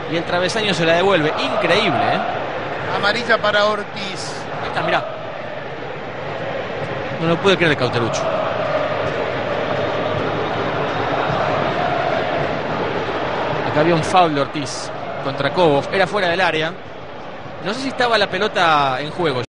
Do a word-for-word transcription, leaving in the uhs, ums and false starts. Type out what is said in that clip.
Y el travesaño se la devuelve. Increíble, ¿eh? Amarilla para Ortiz. Ahí está, mirá. No lo puede creer el Cauterucho. Acá había un foul de Ortiz contra Kobov. Era fuera del área. No sé si estaba la pelota en juego.